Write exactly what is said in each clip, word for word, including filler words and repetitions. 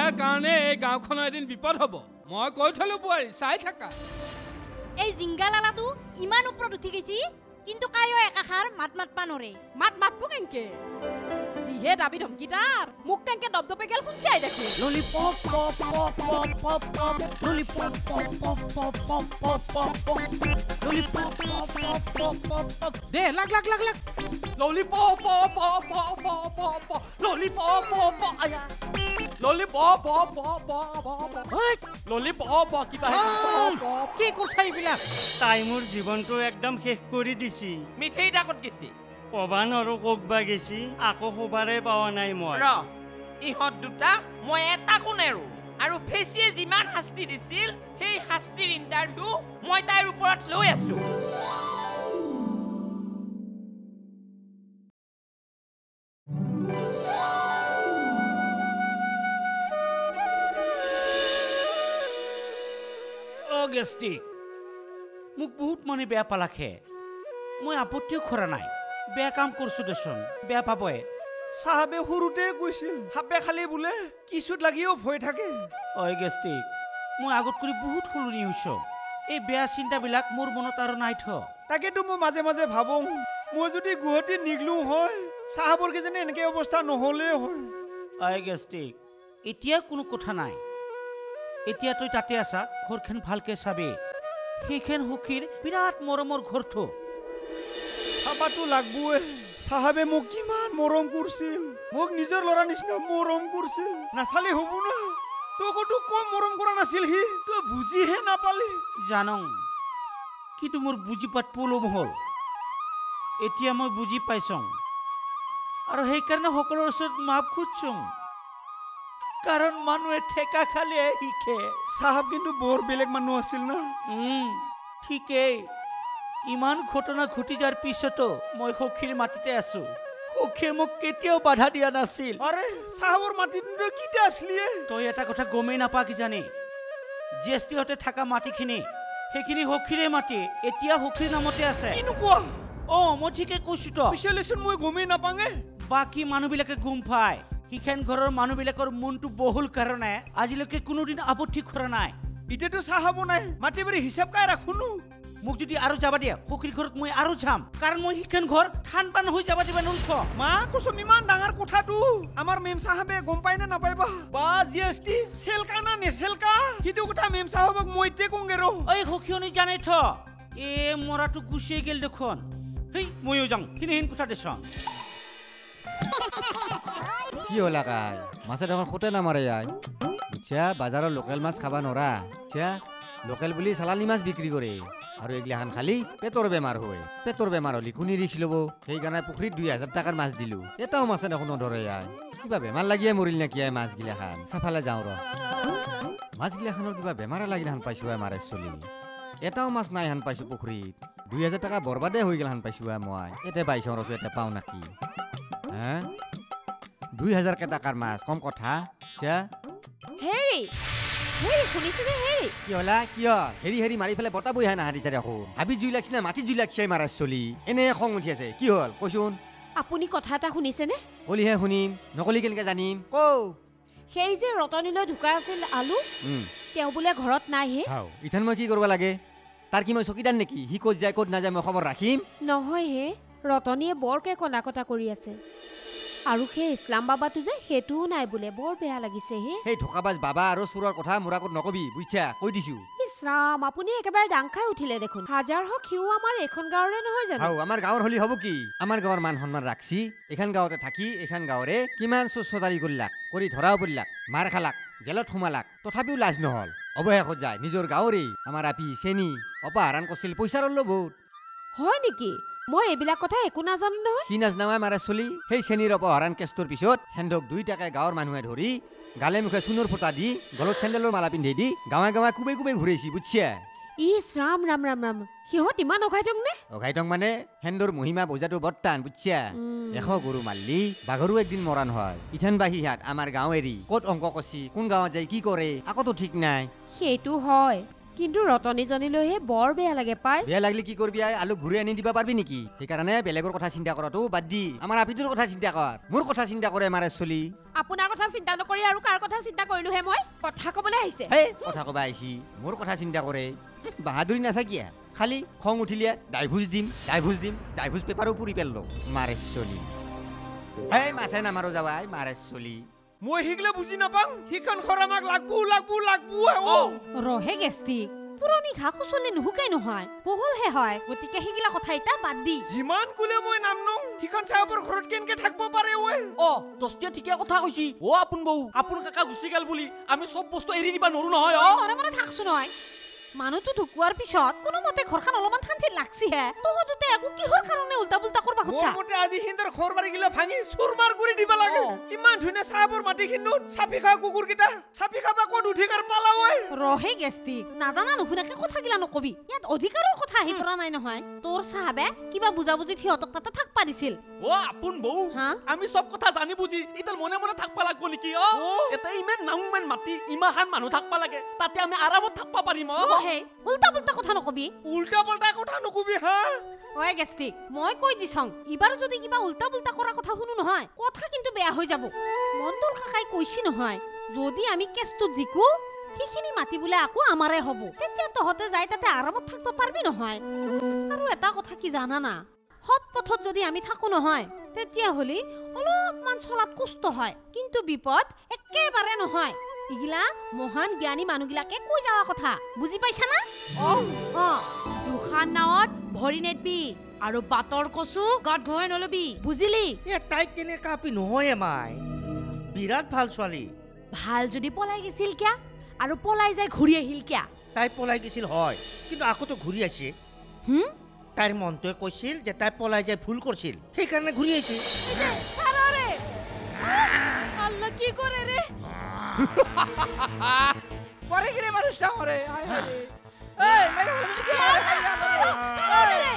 বিয়াৰ কাৰণে এই গাঁওখনৰ এদিন বিপদ হ'ব মই কৈ থলো বুৱাৰী চাই থাকা এই জিংগা লালাটো ইমান ওপৰত উঠি গৈছি কিন্তু কায়ো একাখাৰ মাত মাত পানৰে মাত মাতবো কেনকে জিহে দাবি ধমকিটাৰ মোক কেনকে দবদবে গেল শুনছি আই দেখি lollipop pop pop pop pop pop lollipop pop pop pop pop pop pop lollipop pop pop pop pop pop দে লাগ লাগ লাগ লাগ lollipop pop pop pop pop pop lollipop pop pop আয়া lollipop pop pop pop pop lollipop কিবা কি কৰছাই বিলাক তাই মোৰ জীৱনটো একদম শেষ কৰি দিছি মিঠেই ডাকত গেছি পবান আৰু কোকবা গেছি আকৌ খবৰে পাৱা নাই মই ৰ ইহঁত দুটা মই এটাকো নেৰো আৰু ফেচিয়ে যিমান শাস্তি দিছিল সেই শাস্তিৰ ইণ্টাৰভিউ মই তাইৰ ওপৰত লৈ আছো গেষ্টিক মোক বহুত মনে বেয়া পালাখে মই আপত্তিও কৰা নাই বেয়া কাম কৰছো দেচোন বেয়া পাবই সাহাবে সৰুতে কৈছিল সাপে খালি বোলে কিছুত লাগিও ভয় থাকে ঐ গেষ্টিক মই আগত কৰি বহুত সলনি হৈছো এই বেয়া চিন্তাবিলাক মোৰ মনত আৰু নাই থ তাকেতো মই মাজে মাজে ভাবোঁ মই যদি গুৱাহাটীত নিগলো হয় সাহাবৰ কেজনে এনেকে অৱস্থা নহ'লে হয় ঐ গেষ্টিক এতিয়া কোনো কথা নাই এতিয়া তই তাতে আছা ঘৰখন ভালকে চাবি সেইখন সুখীৰ বিৰাট মৰমৰ ঘৰটো চাবাতো লাগবই সাহাবে মোক কিমান মৰম কৰিছিল মোক নিজৰ ল'ৰা নিচিনা মৰম কৰিছিল নাচালে হ'ব না তোকতো কম মৰম কৰা নাছিল সি তই বুজিহে নাপালি জানো কিন্তু মোৰ বুজি পাত পলম হ'ল এতিয়া মই বুজি পাইছোঁ আৰু সেইকাৰণে সকলোৰে ওচৰত মাপ খুজিছোঁ কাৰণ মানুহে ঠেকা খালে শিকে সাহাব কিন্তু বৰ বেলেগ মানুহ আছিল না ঠিকেই ইমান ঘটনা ঘটি যোৱাৰ পিছতো মই সখীৰ মাটিতে আছো সখীয়ে মোক কেতিয়াও বাধা দিয়া নাছিল আৰে সাহাবৰ মাটিত কিটা আসলি তই এটা কথা গমেই নাপা কি জানি জ্যেষ্ঠহঁতে থকা মাটিখিনি সেইখিনি সখীৰে মাটি এতিয়া সখীৰ নামতে আছে এনেকুৱা অ মই ঠিকে কৈছো তো পিছলেচোন মই গমেই নাপাঙে বাকী মানুহবিলাকে গুম পায় সিখন ঘৰৰ মানুহবিলাকৰ মনটো বহুল কাৰণে আজিলৈকে কোনোদিন আপত্তি কৰা নাই এতিয়াতো চাহাব নাই মাটি বাৰী হিচাপ কাই ৰাখোনো মোক যদি আৰু যাবা দিয়া সখীৰ ঘৰত মই আৰু যাম কাৰণ মই সিখন ঘৰ ঠান পান হৈ যাবা দিবা নলখ মা কচম ইমান ডাঙৰ কথাটো আমাৰ মেম চাহাবে গম পাই না নাপাইবা বা জিএসটি সেলকা না নেসেলকা কিটো কথা মেম চাহাবক মই তে কংগে ৰ ঐ সখীয়নি জানাই থ এ মৰাটো গুছিয়ে গেল দেখোন হেই ময়ো যাম কিনেহেন কথা দেচোন কি হলা কাই মাছে দেখোন খোটে নামাৰে আই বুঝছা বাজাৰৰ লোকেল মাছ খাবা নৰা বুঝছা লোকেল বুলি চালানি মাছ বিক্ৰী কৰে আৰু এগিলাখান খালি পেটৰ বেমাৰ হয় পেটৰ বেমাৰ হলি কোনি ৰিক্স ল'ব সেইকাৰণে পুখুৰীত দুই হাজাৰ টকাৰ মাছ দিলো এটাও মাছে দেখোন নধৰে আই কিবা বেমাৰ লাগিয়ে মৰিল নেকি আই মাছগিলাখান সেইফালে যাওঁ ৰ মাছগিলাখানৰ কিবা বেমাৰ লাগি হান পাইছো আই মাৰে চলি এটাও মাছ নাই হান পাইছো পুখুৰীত দুই হাজাৰ টকা বৰবাদে হৈ গেল হান পাইছো আই মই এতে পাইছো ৰচো এতে পাওঁ নাকি হা দুই হাজাৰ কে টাকাৰ মাছ কম কথা চা হেৰি হেৰি শুনিছেনে হেৰি কি হলা কিয় হেৰি হেৰি মাৰি ফেলে বটা বই হাই না হাৰিছে দেখো হাবি জুই লাগছি না মাটি জুই লাগছি মাৰাৰ চলি এনে খং উঠি আছে কি হ'ল কচোন আপুনি কথা এটা শুনিছেনে কলিহে শুনিম নকলি কেনেকে জানিম কও সেই যে ৰতনীলৈ ঢুকাই আছিল আলু তেওঁ বোলে ঘৰত নাই হে হাও ইথান মই কি কৰিব লাগে তাৰ কি মই চকীদাৰ নেকি হি ক'ত যায় ক'ত নাযায় মই খবৰ ৰাখিম নহয় হে ৰতনীয়ে বৰকে কনা কটা কৰি আছে আৰু সেই ইছলাম বাবাটো যে সেইটোও নাই বোলে বৰ বেয়া লাগিছে হে সেই ঢকাবাজ বাবা আৰু চুৰৰ কথা মোৰ আগত নকবি বুজিছা কৈ দিছো ইছৰাম আপুনি একেবাৰে ডাং খাই উঠিলে দেখোন হাজাৰ হওক সিও আমাৰ এখন গাঁৱৰে নহয় জানো হাও আমাৰ গাঁৱৰ হলি হ'ব কি আমাৰ গাঁৱৰ মান সন্মান ৰাখছি এখন গাঁৱতে থাকি এখন গাঁৱৰে কিমান চোচদাৰি কৰিলাক কৰি ধৰাও পৰিলাক মাৰ খালাক জেলত সোমালাক তথাপিও লাজ নহল অৱশেষত যায় নিজৰ গাঁৱৰে আমাৰ আপি চেনি অপহৰণ কৰিছিল পইচাৰ ল'ব হয় নেকি মই এইবিলাক কথা একো নাজানো নহয় কি নাজনাৱাই মাৰা চলি সেই চেনিৰ অপহৰণ কেছটোৰ পিছত হেন্দক দুইটাকে গাঁৱৰ মানুহে ধৰি গালে মুখে চুনৰ ফুটা দি গলত চেণ্ডেলৰ মালা পিন্ধি দি গাঁৱে গাঁৱে কুবে কুবে ঘূৰাইছি বুজিছা ইছ ৰাম ৰাম ৰাম ৰাম সিহঁত ইমান অঘাইটং নে অঘাইটং মানে হেন্দৰ মহিমা বজাটো বৰ্তান বুজিছা এশ গৰু মাৰলি বাঘৰো একদিন মৰাণ হয় ইথান বাহি হাত আমাৰ গাঁও এৰি ক'ত অংক কছি কোন গাঁৱত যাই কি কৰে আকতো ঠিক নাই সেইটো হয় কিন্তু ৰতনীজনীলৈহে বৰ বেয়া লাগে পাই বেয়া লাগিলে কি কৰবি আই আলু ঘূৰি আনি দিবা পাৰবি নেকি সেইকাৰণে বেলেগৰ কথা চিন্তা কৰাটো বাদ দি আমাৰ আপিটোৰ কথা চিন্তা কৰ মোৰ কথা চিন্তা কৰে মাৰে চলি আপোনাৰ কথা চিন্তা নকৰি আৰু কাৰ কথা চিন্তা কৰিলোহে মই কথা ক'বলৈ আহিছে হে কথা ক'বা আহিছি মোৰ কথা চিন্তা কৰে বাহাদুৰি নাথাকিয়া খালি খং উঠিলে ডাইভোজ দিম ডাইভোজ দিম ডাইভোজ পেপাৰো পুৰি পেললো মাৰে চলি হে মাছে নামাৰো যাবাই মাৰে চলি মই শিকলে বুজি নাপাম সিখন ঘৰ আমাক লাগবো লাগবো লাগবো ও ৰহে গেষ্টিক পুৰণি ঘা খুচলি নুহুকাই নহয় বহলহে হয় গতিকে সিগিলা কথা এটা বাদ দি যিমান কুলে মই নাম নং সিখন চাহাবৰ ঘৰত কেনকে থাকব পাৰে ওই অ দস্তিয়া ঠিকে কথা কৈছি ও আপোন বউ আপোন কাকা গুচি গেল বুলি আমি সব বস্তু এৰি দিবা নৰু নহয় অ মনে মনে থাকছো নহয় মানুহটো ঢুকুৱাৰ পিছত কোনো মতে ঘৰখন অলপমান শান্তি লাগছিহে তহঁতে একো কিহৰ কাৰণে উল্টা পুল্টা কৰবা খুজছা মোৰ মতে আজি হিন্দৰ ঘৰ বাৰী গিলা ভাঙি চুৰমাৰ কৰি দিবা লাগে ইমান ধুনীয়া চাহাবৰ মাটি খিনুত চাপি খা কুকুৰ কিটা চাপি খাবা ক'ত অধিকাৰ পালা ওই ৰহে গেষ্টিক নাজানা নুশুনাকে কথা গিলা নকবি ইয়াত অধিকাৰৰ কথা আহি পৰা নাই নহয় তোৰ চাহাবে কিবা বুজাবুজি সিহঁতক তাতে থাকবা দিছিল ও আপোন বউ হা আমি সব কথা জানি বুজি ইতাল মনে মনে থাকবা লাগব নেকি অ এটা ইমান নাংমান মাটি ইমাহান মানুহ থাকবা লাগে তাতে আমি আৰামত থাকবা পাৰিম অ হে উল্টা পুল্টা কথা নকবি উল্টা পাল্টা কথা নকবি হা ওই গেষ্টিক মই কৈ দিছং ইবাৰ যদি কিবা উল্টা পুল্টা কৰা কথা শুনো নহয় কথা কিন্তু বেয়া হৈ যাব মন্দল কাকাই কৈছি নহয় যদি আমি কেছটো জিকো সিখিনি মাটি বোলে আকৌ আমাৰে হ'ব তেতিয়া তহঁতে যাই তাতে আৰামত থাকবা পাৰবি নহয় আৰু এটা কথা কি জানা না হত পথত যদি আমি থাকো নহয় তেতিয়া হলি অলপমান চলাত কষ্ট হয় কিন্তু বিপদ একেবাৰে নহয় ইগিলা মহান জ্ঞানী মানুহগিলাকে কৈ যাওয়া কথা বুজি পাইছা না অ অ দুখান নাৱত ভৰি নেটবি আৰু বাটৰ কচু গাত ঘঁহাই নলবি বুজিলি এ তাই কেনে কাপি নহয় মাই বিৰাট ভাল ছোৱালী ভাল যদি পলাই গেছিল কিয়া আৰু পলাই যাই ঘূৰি আহিল কিয়া তাই পলাই গৈছিল হয় কিন্তু আকৌতো ঘূৰি আহিছে হুম তাইৰ মনটোৱে কৈছিল যে তাই পলাই যাই ভুল কৰিছিল সেইকাৰণে ঘূৰি আহিছে সাৰাৰে আল্লাহ কি কৰে ৰে করে গিরে মানুষটা মরে আয় হায় এই মেরে হলো কি সারা রে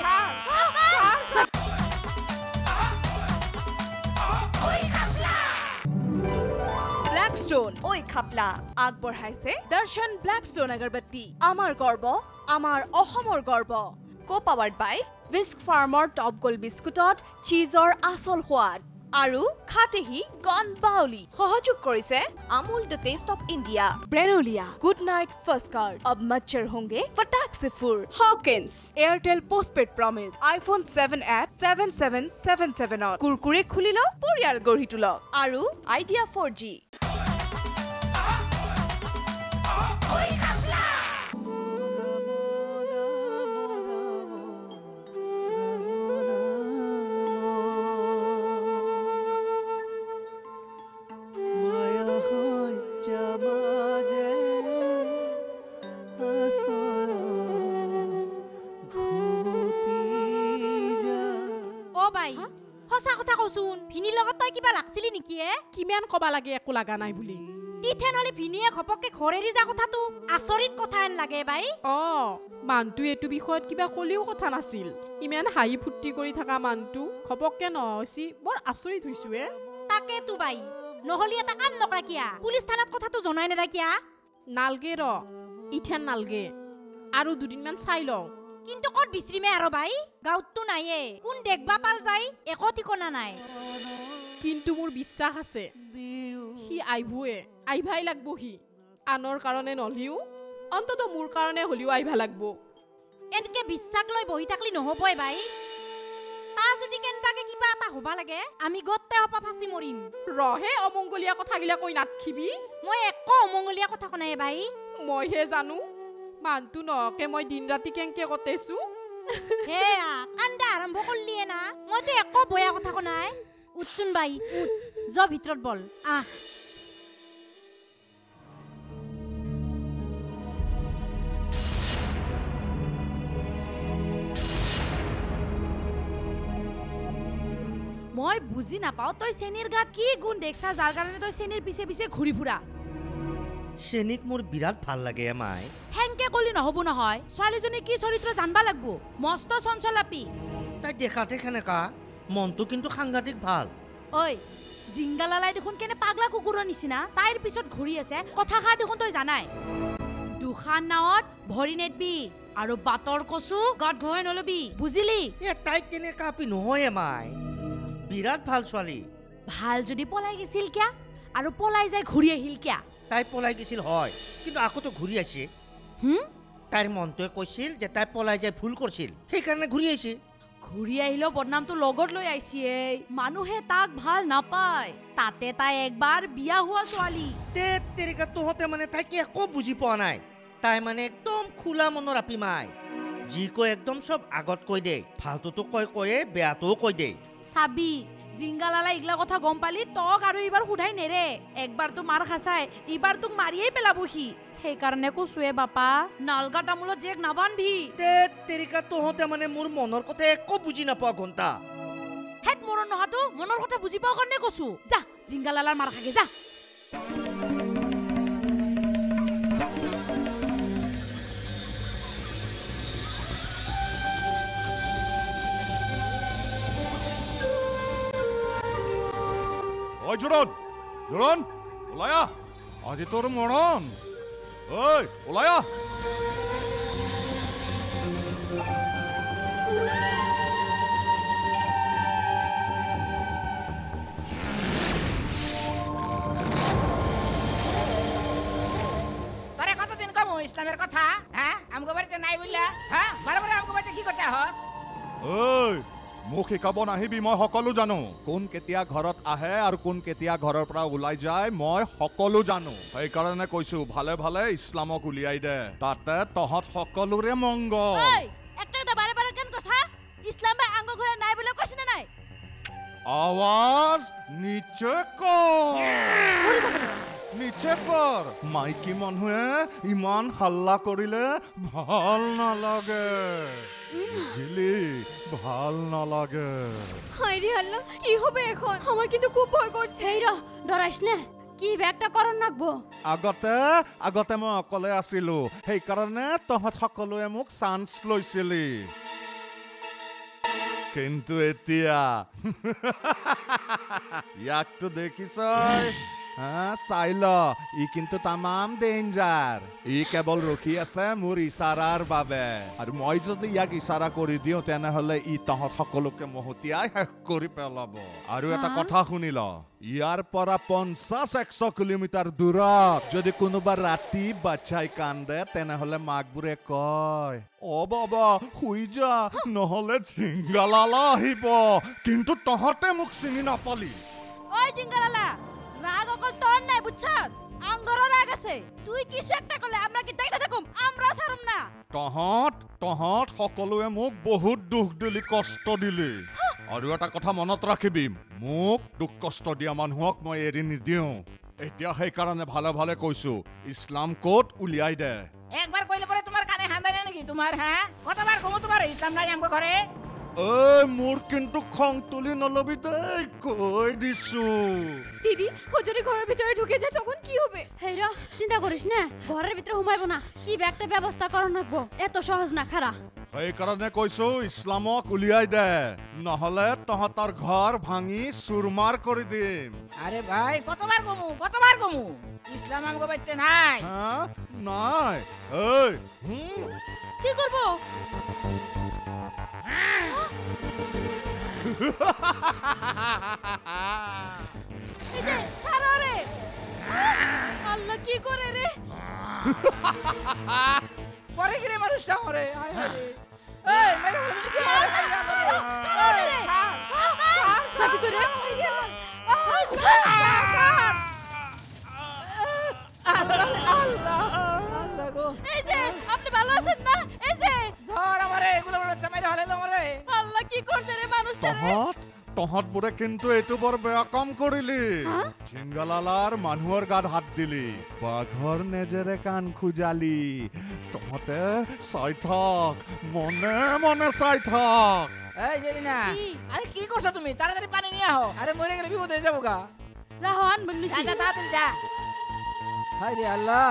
ব্ল্যাকস্টোন ওই খাপলা আগবঢ়াইছে দৰ্শন ব্ল্যাকস্টোন আগৰবত্তি আমাৰ গৰ্ব আমাৰ অসমৰ গৰ্ব কো পাৱাৰ্ড বাই বিস্ক ফাৰ্মৰ টপ গোল বিস্কুটত চীজৰ আসল সোৱাদ আৰু খাটেহি গন বাউলি সহযোগ কৰিছে Amul the taste of India ব্ৰেনোলিয়া গুড নাইট ফাৰ্ষ্ট কাৰ্ড অব মচ্ছৰ হোংগে ফটাক से फुर Hawkins Airtel postpaid promise iPhone seven eight seven seven seven seven और कुरकुरे खुलिलो परियाल गढ़ी तुलो आरु आइडिया फोर जी সঁচা কথা কচোন ভিনিৰ লগত তই কিবা লাগছিলি নেকি এ কিমান কবা লাগে একো লাগা নাই বুলি তিথেন হলে ভিনিয়ে ঘপককে ঘৰ এৰি যা কথাটো আচৰিত কথা হেন লাগে বাই অ মানটো এইটো বিষয়ত কিবা কলিও কথা নাছিল ইমান হাঁহি ফুৰ্তি কৰি থকা মানটো ঘপককে নহছি বৰ আচৰিত হৈছো এ তাকে তো বাই নহলি এটা কাম নকৰা কিয়া পুলিচ থানাত কথাটো জনাই নেদা কিয়া নালগে ৰ ইথেন নালগে আৰু দুদিনমান চাই লওঁ কিন্তু কত বিচৰিমে আৰু বাই গাঁৱততো নাইয়ে কোন দেখবা পাল যায় একো ঠিকনা নাই কিন্তু মোৰ বিশ্বাস আছে সি আইভুৱে আইভাই লাগব সি আনৰ কাৰণে নলিও অন্তত মোৰ কাৰণে হলিও আইভা লাগব এনকে বিশ্বাস লৈ বহি থাকলি নহবই বাই তা যদি কেনবাকে কিবা এটা হবা লাগে আমি গতে হপা ফাঁচি মৰিম ৰহে অমংগলীয়া কথাগিলা কৈ নাথখিবি মই একো অমংগলীয়া কথা কনাই বাই মইহে জানো মানটো নহকে মই দিন ৰাতি কেংকে কটেছো হেয়া কান্দা আৰম্ভ কৰলিয়ে না মইতো একো বয়া কথা কনাই উঠচোন বাই উঠ য ভিতৰত বল আহ মই বুজি নাপাও তই চেনিৰ গাত কি গুণ দেখছা যাৰ কাৰণে তই চেনিৰ পিছে পিছে ঘূৰি ফুৰা চেনিক মোৰ বিৰাট ভাল লাগে এমাই হেংকে কলি নহব নহয় ছোৱালীজনী কি চৰিত্ৰ জানবা লাগব মস্ত চঞ্চলাপি তাই দেখাতে কেনেকা মনটো কিন্তু সাংঘাতিক ভাল ঐ জিংগালালাই দেখোন কেনে পাগলা কুকুৰৰ নিচিনা তাইৰ পিছত ঘূৰি আছে কথাষাৰ দেখোন তই জানাই দুখ দুখান নাৱত ভৰি নেটবি আৰু বাটৰ কচু গাত ঘঁহাই নলবি বুজিলি এ তাই তেনেকা আপি নহয় মাই বিৰাট ভাল ছোৱালী ভাল যদি পলাই গেছিল কিয়া আৰু পলাই যাই ঘূৰি আহিল কিয়া তাই পলাই গেছিল হয় কিন্তু আকৌতো ঘূৰি আহিছে হুম তাইৰ মনটোৱে কৈছিল যে তাই পলাই যাই ভুল কৰিছিল সেইকাৰণে ঘূৰি আহিছে ঘূৰি আহিলেও বদনামটো লগত লৈ আহিছে মানুহে তাক ভাল নাপায় তাতে তাই একবাৰ বিয়া হোৱা ছোৱালী তে তেৰিকা তহঁতে মানে তাইকে একো বুজি পোৱা নাই তাই মানে একদম খোলা মনৰ আপি মাই যি কয় একদম চব আগত কৈ দে ভালটোতো কয় কয়ে বেয়াটোও কৈ দে চাবি জিংগালালা ইগলা কথা গম পালি তক আৰু এইবাৰ সোধাই নেৰে একবাৰ তো মাৰ খাচাই এইবাৰ তোক মাৰিয়েই পেলাবহি সেইকাৰণে কৈছোৱে বাপা নালগা তামোলত জেক নাবান্ধবি তে তেৰিকা তহঁতে মানে মোৰ মনৰ কথা একো বুজি নাপোৱা ঘণ্টা হেট মৰণ নহাটো মনৰ কথা বুজি পাওঁ কাৰণে কৈছো যা জিংগালালাৰ মাৰ খাগে যা ঐ জোৰণ জোৰণ ওলাই আহ আজি তোৰ মৰণ ঐ ওলাই আহ তোরে কতদিন কম ইসলামের কথা হ্যাঁ আমগো বাড়িতে নাই বললা হ্যাঁ বারে বারে আমগো বাড়িতে কি করতে হস ঐ মোক শিকাব নাহিবি মই সকলো জানো কোন কেতিয়া ঘৰত আহে আৰু কোন কেতিয়া ঘৰৰ পৰা ওলাই যায় মই সকলো জানো সেইকাৰণে কৈছো ভালে ভালে ইছলামক উলিয়াই দে তাতে তহঁত সকলোৰে মংগল একটা এটা বাৰে বাৰে কেন কথা ইছলামে আঙ্গ ঘৰে নাই বলে কৈছিনা নাই আৱাজ নিচে কৰ নিচে কৰ মাইকী মানুহে ইমান হাল্লা কৰিলে ভাল নালাগে বুঝলি ভাল নালাগে হাইরে আল্লাহ কি হবে এখন আমার কিন্তু খুব ভয় করছে এই র ডরাইস না কি ব্যাগটা করন নাকবো আগতে আগতে মই অকলে আছিলো সেইকাৰণে তহঁত সকলোৱে মোক চান্স লৈছিলি কিন্তু এতিয়া ইয়াকতো দেখিছই হ্যাঁ চাইল ই কিন্তু তামাম ডেঞ্জাৰ ই কেৱল ৰখি আছে মোৰ ইশাৰাৰ বাবে আৰু মই যদি ইয়াক ইশাৰা কৰি দিওঁ তেনেহলে ই তহঁত সকলোকে মহতিয়াই শেষ কৰি পেলাব আৰু এটা কথা শুনিল ইয়াৰ পৰা পঞ্চাশ একশ কিলোমিটাৰ দূৰত যদি কোনোবা ৰাতি বাচ্চাই কান্দে তেনেহলে মাকবোৰে কয় অ বাবা শুই যা নহলে জিংগালালা আহিব কিন্তু তহঁতে মোক চিনি নাপালি ওই জিংগালালা রাগ অকল তোর নাই বুঝছস আঙ্গর রাগ আছে তুই কিছু একটা করলে আমরা কি দেখতে থাকুম আমরা ছাড়ম না তহঁত তহঁত সকলোৱে মোক বহুত দুখ দিলি কষ্ট দিলি আৰু এটা কথা মনত ৰাখিবি মোক দুখ কষ্ট দিয়া মানুহক মই এৰি নিদিওঁ এতিয়া সেইকাৰণে ভালে ভালে কৈছো ইছলাম কোড উলিয়াই দে একবার কইলে পরে তোমার কানে হান্দাই নাকি তোমার হ্যাঁ কতবার কমু তোমার ইসলাম নাই আমগো ঘরে এই মোর কিন্তু খং তুলি নলবি দেই কই দিছো দিদি ও যদি ঘরের ভিতরে ঢুকে যায় তখন কি হবে হেরা চিন্তা করিস না ঘরের ভিতরে হুমাইবো না কি ব্যাগটা ব্যবস্থা করন লাগবো এত সহজ না খারা সেইকাৰণে কৈছো ইছলামক উলিয়াই দে নহলে তহঁতৰ ঘৰ ভাঙি চুৰমাৰ কৰি দিম আরে ভাই কতবার কমু কতবার কমু ইসলাম আমগো বাইতে নাই হ্যাঁ নাই এই হুম কি করব এই ছাড়ো রে আল্লাহ কি করে রে পরে গিয়ে মানুষটা মরে হায় হায় এই মেরে হলো কি মরে ছাড়ো ছাড়ো রে মাটি করে আল্লাহ আল্লাহ আল্লাহ গো এই যে আপনি ভালো আছেন না এই যে ধর আমারে এগুলো বাচ্চা মেরে হলো আমারে আল্লাহ কি করছে রে মানুষটা রে তহঁত তহঁত বোৰে কিন্তু এইটো বৰ বেয়া কাম কৰিলি জিংগালালাৰ মানুহৰ গাত হাত দিলি বাঘৰ নেজেৰে কাণ খুজালি তহঁতে চাই থাক মনে মনে চাই থাক এই জেলিনা আরে কি করছ তুমি তাড়াতাড়ি পানি নিয়ে আও আরে মরে গেলে বিপদ হয়ে যাবো গা রাহান বন্নিছি যা তাড়াতাড়ি যা হায় রে আল্লাহ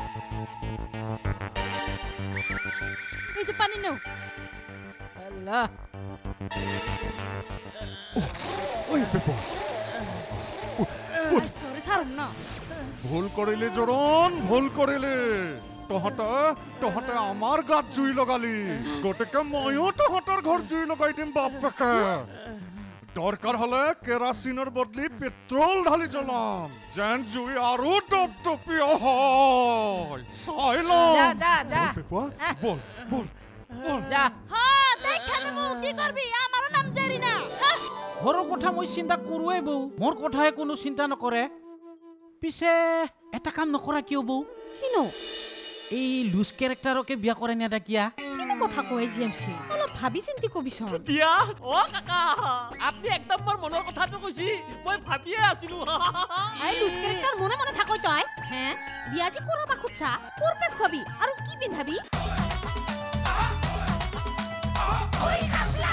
এই যে পানি নাও আল্লাহ ওই বিপদ আজকে ছাড়ুন না ভুল কৰিলি জোৰণ ভুল কৰিলি তহঁতে তহঁতে আমাৰ গাত জুই লগালি গতিকে ময়ো তহঁতৰ ঘৰ জুই লগাই দিম বাপেকে দৰকাৰ হলে কেৰাচিনৰ বদলি পেট্ৰল ঢালি জ্বলাম যেন জুই আৰু টপটপীয়া হয় চাই লওঁ যা যা যা পেপুৱা বল বল বল যা হ্যাঁ দেখানে মু কি করবি আমার নাম জেরিনা ঘৰৰ কথা মই চিন্তা কৰোৱে বৌ মোৰ কথাই কোনো চিন্তা নকৰে পিছে এটা কাম নকৰা কিয় বৌ কিনো এই লুজ কেৰেক্টাৰকে বিয়া কৰে নেদা কিয়া কিনো কথা কয় জিএমসি অলপ ভাবি চিন্তি কবিচোন বিয়া অ কাকা আপনি একদম মোৰ মনৰ কথাটো কৈছি মই ভাবিয়ে আছিলো আই লুজ ক্যারেক্টার মনে মনে থাকই তই হ্যাঁ বিয়াজি কৰাবা খুচা করবে খবি আৰু কি পিন্ধাবি ওই খাপলা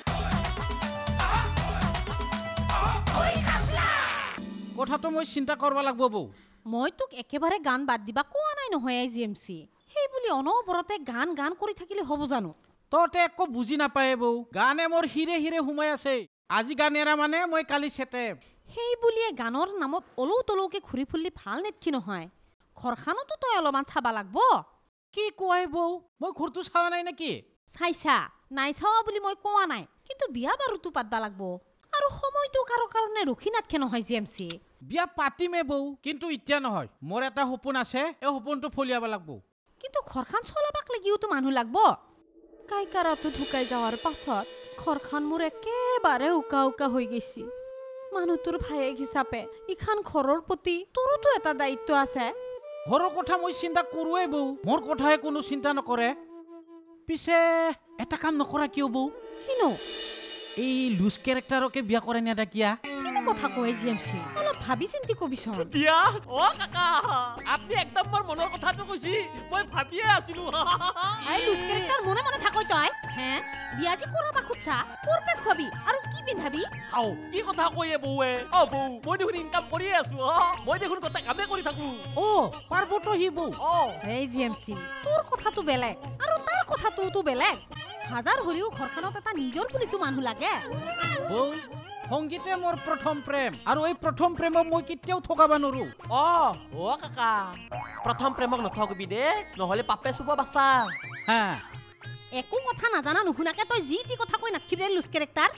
ওই খাপলা কথাটো মই চিন্তা কৰিব লাগিব বৌ মই তোক একেবাৰে গান বাদ দিবা কোৱা নাই নহয় জিএমসি সেই বুলি অনবৰতে গান গান কৰি থাকিলে হ'ব জানো ততে একো বুজি নাপায় বৌ গানে মোৰ হিৰে হিৰে সোমাই আছে আজি গানেৰা মানে মই কালি চেটেপ সেই বুলিয়ে গানৰ নামত অলৌ তলৌকে ঘূৰি ফুলি ভাল নেটকি নহয় ঘৰখানতো তই অলপমান চাবা লাগব কি কয় বৌ মই ঘৰটো চাৱা নাই নেকি চাইছা নাই চাৱা বুলি মই কোৱা নাই কিন্তু বিয়া বাৰুতো পাতবা লাগব আৰু সময়টো কাৰো কাৰণে ৰখি নাথকে নহয় জিএমসি বিয়া পাতিমে বৌ কিন্তু এতিয়া নহয় মোৰ এটা সপোন আছে এই সপোনটো ফলিয়াব লাগিব কিন্তু ঘৰখান চলাবাক লাগিওতো মানুহ লাগব কাইকাৰাটো ঢুকাই যাৱাৰ পাছত ঘৰখান মোৰ একেবাৰে উকা উকা হৈ গৈছি মানুহটোৰ ভায়েক হিচাপে ইখান ঘৰৰ প্ৰতি তোৰতো এটা দায়িত্ব আছে ঘৰৰ কথা মই চিন্তা কৰোৱে বৌ মোৰ কথাই কোনো চিন্তা নকৰে পিছে এটা কাম নকৰা কিয় বৌ কিনো এই লুজ কেৰেক্টাৰকে বিয়া কৰে নেদা কিয়া কিনো কথা কয় জিএমসি অলপ ভাবি চিন্তি কবিচোন বিয়া অ কাকা আপনি একদম মোৰ মনৰ কথাটো কৈছি মই ভাবিয়ে আছিলো আই লুজ ক্যারেক্টার মনে মনে থাকই তই হ্যাঁ বিয়াজি কৰাবা খুচা করবে খবি আৰু কি পিন্ধাবি আও কি কথা কয়ে বৌৱে অ বৌ মই দেখোন ইনকাম কৰিয়ে আছো মই দেখোন কত কামে কৰি থাকো অ পাৰবটো হি বৌ অ এই জিএমসি তোৰ কথাটো বেলেগ আৰু তাৰ কথাটোতো বেলেগ হাজাৰ হলিও ঘৰখানত এটা নিজৰ বুলিতো মানুহ লাগে বৌ সংগীতে মোৰ প্ৰথম প্ৰেম আৰু এই প্ৰথম প্ৰেমক মই কেতিয়াও ঠগাব নোৱাৰো অ অ কাকা প্ৰথম প্ৰেমক নঠগবি দে নহলে পাপে চুব বাছা হা একো কথা নাজানা নুশুনাকে তই যি টি কথা কৈ নাথকিবি লুজ কেৰেক্টাৰ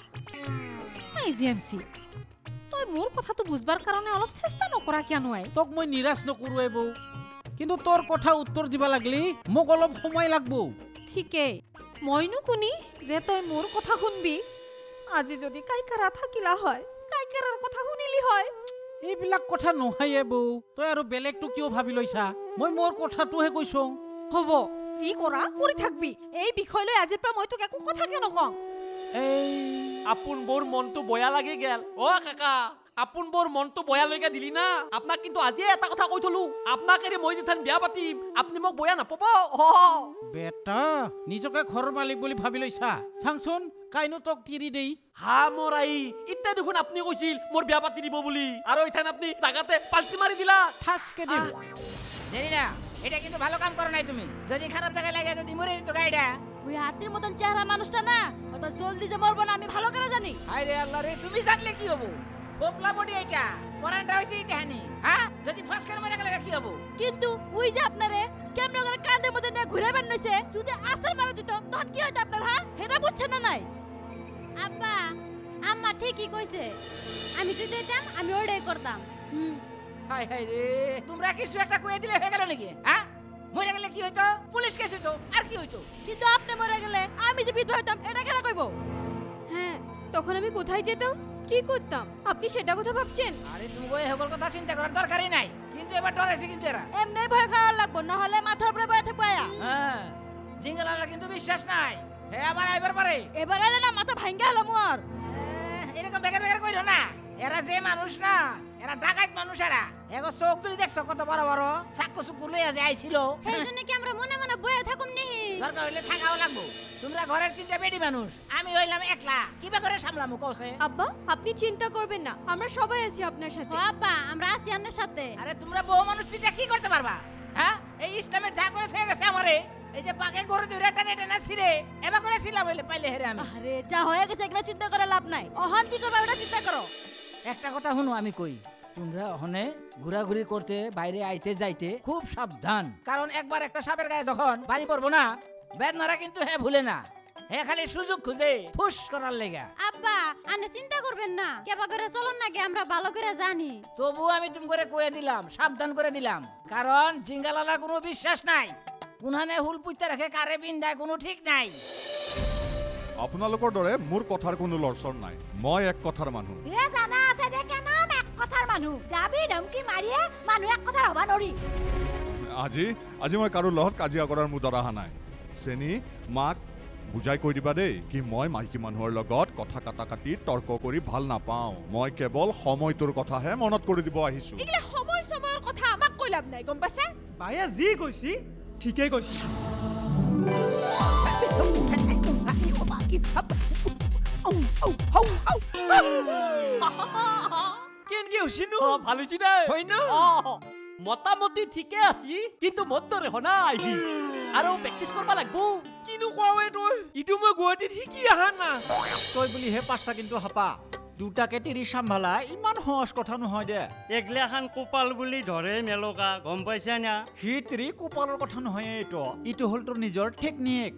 এই জিএমসি তই মোৰ কথাটো বুজবাৰ কাৰণে অলপ চেষ্টা নকৰা কিয় নহয় তোক মই নিৰাশ নকৰোৱে বৌ কিন্তু তোৰ কথা উত্তৰ দিবা লাগলি মোক অলপ সময় লাগব ঠিকেই মইনো কোনি যে তই মোৰ কথা শুনবি আজি যদি কাইকাৰা থাকিলা হয় কাইকাৰাৰ কথা শুনিলি হয় এইবিলাক কথা নহয়ে বৌ তই আৰু বেলেগটো কিয় ভাবি লৈছা মই মোৰ কথাটোহে কৈছো হ'ব যি কৰা কৰি থাকবি এই বিষয়লৈ আজিৰ পৰা মই তোক একো কথা কিয় নকওঁ এই আপোন বৰ মনটো বয়া লাগি গেল অ কাকা আপোন বৰ মনটো বয়া লৈকে দিলি না আপোনাক কিন্তু আজি এটা কথা কৈ থলো আপোনাক এৰি মই যেথান বিয়া পাতিম আপুনি মোক বয়া নাপাব অ বেটা নিজকে ঘৰৰ মালিক বুলি ভাবি লৈছা চাংচোন কাইনো তোক তিৰি দেই হা মোৰ আই ইত্যা দেখোন আপুনি কৈছিল মোৰ বিয়া পাতি দিব বুলি আৰু ইথান আপুনি জাগাতে পাল্টি মাৰি দিলা ঠাসকে দিম জেরিনা এটা কিন্তু ভালো কাম করো নাই তুমি যদি খারাপ জায়গায় লাগে যদি মরে দিত গাইডা ওই হাতির মতন চেহারা মানুষটা না অত জলদি যে মরবো না আমি ভালো করে জানি হায় রে আল্লাহ রে তুমি জানলে কি হবো ফোপলা বডি এটা পরানটা হইছে ইতাহানি হ্যাঁ যদি ফস করে মরে গেলে কি হবো কিন্তু ওই যে আপনারে কেমন করে কাঁধের মধ্যে নিয়ে ঘুরে বেড়াইছে যদি আসল মারা দিত তখন কি হইতো আপনার হ্যাঁ হেটা বুঝছেন না নাই আব্বা আম্মা ঠিকই কইছে আমি যদি দিতাম আমি ওটাই করতাম হায় হায় রে তোমরা কিছু একটা কইয়ে দিলে হয়ে গেল নাকি হ্যাঁ মরে গেলে কি হইতো পুলিশ কেস হইতো আর কি হইতো কিন্তু আপনি মরে গেলে আমি যে বিধবা হইতাম এটা কেন কইবো হ্যাঁ তখন আমি কোথায় যেতাম কি করতাম আপনি সেটা কথা ভাবছেন আরে তুমি ওই হগল কথা চিন্তা করার দরকারই নাই কিন্তু এবার ডরাইছে কিন্তু এরা এমনি ভয় খাওয়ার লাগবো না হলে মাথার উপরে বসে থাকবো হ্যাঁ জিঙ্গলালা কিন্তু বিশ্বাস নাই হে আবার আইবার পারে এবার এলে না মাথা ভাঙ্গা হলো মোর এরকম বেকার বেকার কইরো না এরা যে মানুষ না এরা ডাকাত মানুষ এরা এগো চোখ গুলি দেখছো কত বড় বড় চাকু চুকু লইয়া যে আইছিল সেই জন্য কি আমরা মনে মনে বয়ে থাকুম নেহি দরকার হইলে থাকাও লাগবো তোমরা ঘরের তিনটা বেডি মানুষ আমি হইলাম একলা কিবা করে সামলামু কওছে আব্বা আপনি চিন্তা করবেন না আমরা সবাই আছি আপনার সাথে আব্বা আমরা আছি আপনার সাথে আরে তোমরা বহু মানুষ তিনটা কি করতে পারবা হ্যাঁ এই ইসলামে যা করে ফেলে গেছে আমারে এই যে পাকে গরু দুইটা টানে টানে ছিড়ে এবা করে ছিলাম হইলে পাইলে হেরে আমি আরে যা হয়ে গেছে এগুলা চিন্তা করে লাভ নাই অহন কি করবে ওটা চিন্তা করো একটা কথা শুনো আমি কই তোমরা ওখানে ঘোরাঘুরি করতে বাইরে আইতে যাইতে খুব সাবধান, কারণ একবার একটা সাপের গায়ে যখন বাড়ি পড়বো না, বেদনারা কিন্তু হ্যাঁ ভুলে না, হ্যাঁ খালি সুযোগ খুঁজে ফুস করার লেগা। আব্বা আনে চিন্তা করবেন না, কেবা করে চলুন নাকি আমরা ভালো করে জানি। তবু আমি তুমি করে কয়ে দিলাম, সাবধান করে দিলাম, কারণ জিঙ্গালালা কোনো বিশ্বাস নাই, কোনহানে হুল পুইতে রাখে কারে বিন্দায় কোনো ঠিক নাই। আপোনালোকৰ দৰে মোৰ কথাৰ কোনো লৰচৰ নাই, মই এক কথাৰ মানুহ। এ জানা আছে দে কেনাম এক কথাৰ মানুহ, দাবি ধমকি মাৰিয়ে মানুহ এক কথাৰ হবা নৰি। আজি আজি মই কাৰো লগত কাজিয়া কৰাৰ মুদৰ অহা নাই। চেনি মাক বুজাই কৈ দিবা দেই, কি মই মাইকী মানুহৰ লগত কথা কাটা কাটি তৰ্ক কৰি ভাল নাপাওঁ, মই কেৱল সময়টোৰ কথাহে মনত কৰি দিব আহিছো। এইগিলা সময় সময়ৰ কথা আমাক কৈ লাভ নাই, গম পাইছে? বায়ে যি কৈছি ঠিকেই কৈছি। কেনকে হৈছিনো? অ ভাল হৈছি দে হয় না? অ মোটামুটি ঠিকে আছি, কিন্তু মোৰ দৰে হনা আহি আৰু প্ৰেক্টিচ কৰিব লাগিব। কিনো কোৱাৱে তই? ইটো মই গুৱাহাটীত শিকি আহা না। তই বুলিহে পাঁচটা কিন্তু হাপা, দুটাকে তিৰি চাম্ভালা ইমান সহজ কথা নহয় দে। এগলাখান কোপাল বুলি ধৰে মেলকা, গম পাইছা না? সি তিৰি কোপালৰ কথা নহয় এইটো, ইটো হ'ল তোৰ নিজৰ টেকনিক।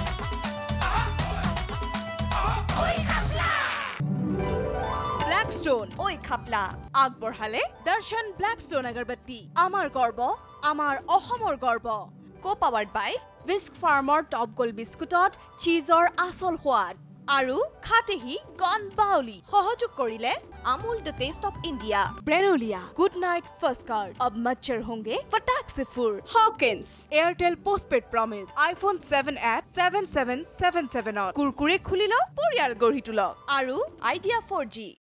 ব্ল্যাকস্টোন ওই খাপলা আগবঢ়ালে দৰ্শন ব্ল্যাকস্টোন আগৰবাতি, আমাৰ গৰ্ব, আমাৰ অসমৰ গৰ্ব। কো পাৱাৰ্ড বাই বিস্ক ফাৰ্মৰ টপ গোল্ড বিস্কুটত চীজৰ আচল সোৱাদ আৰু খাটেহি গন বাউলি, সহযোগ কৰিলে Amul the taste of India, ব্ৰেনলিয়া, গুড নাইট ফাৰ্ষ্ট কাৰ্ড, অব মচ্ছৰ হোংগে ফটাক সে ফুৰ, Hawkins, Airtel postpaid promise, iPhone seven eight seven seven seven ছেভেনত কুৰকুৰে খুলি লওক, পৰিয়াল গঢ়ি তোলক, আৰু আইডিয়া ফ'ৰ জি।